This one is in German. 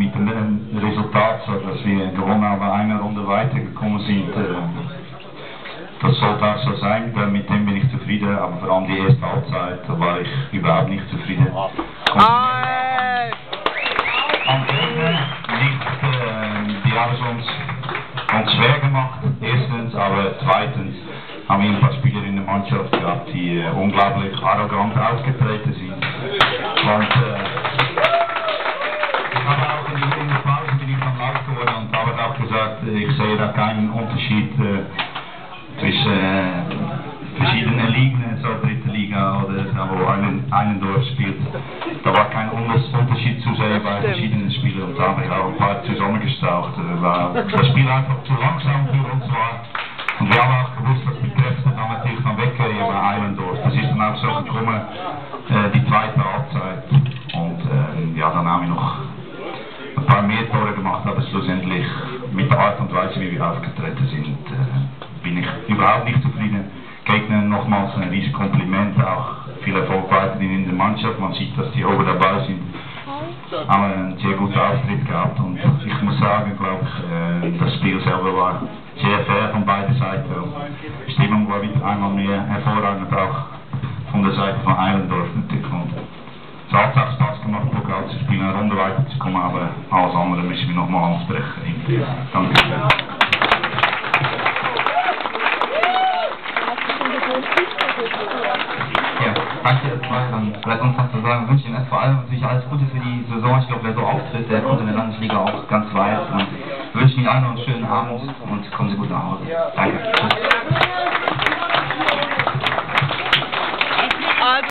mit dem Resultat, so dass wir gewonnen haben, eine Runde weitergekommen sind. Das sollte auch so sein, mit dem bin ich zufrieden, aber vor allem die erste Halbzeit, da war ich überhaupt nicht zufrieden. Die haben es uns schwer gemacht, erstens, aber zweitens haben wir ein paar Spieler in der Mannschaft gehabt, die unglaublich arrogant aufgetreten sind. Und ich habe auch in der Pause bin ich dann laut geworden und habe auch gesagt, ich sehe da keinen Unterschied zwischen verschiedenen Ligen, so dritte Liga oder da wo Allendorf spielt. Da war kein Unterschied zu sehen bei verschiedenen Spielern und da haben wir auch ein paar zusammengestaucht, weil das Spiel einfach zu langsam für uns war. Und wir haben auch gewusst, dass die Kräfte dann natürlich noch weggehen bei Allendorf. Das ist dann auch so gekommen, die zweite Halbzeit. Und ja, dann haben wir noch ein paar mehr Tore gemacht, aber schlussendlich mit der Art und Weise, wie wir aufgetreten sind, bin ich überhaupt nicht zufrieden. Gegner nochmals ein riesiges Kompliment, auch viel Erfolg weiterhin in der Mannschaft. Man sieht, dass die oben dabei sind. Haben einen sehr guten Auftritt gehabt und ich muss sagen, glaube ich, das Spiel selber war sehr fair von beiden Seiten. Die Stimmung war wieder einmal mehr hervorragend, auch von der Seite von Allendorf natürlich. Und es hat auch Spaß gemacht, Pokal zu spielen, eine Runde weiterzukommen, aber alles andere müssen wir nochmal ansprechen. Danke schön. Ja, danke erstmal. Dann bleibt uns noch zu sagen, wir wünschen Ihnen vor allem natürlich alles Gute für die Saison. Ich glaube, wer so auftritt, der kommt in der Landesliga auch ganz weit. Und wir wünschen Ihnen allen noch einen schönen Abend und kommen Sie gut nach Hause. Danke. Tschüss.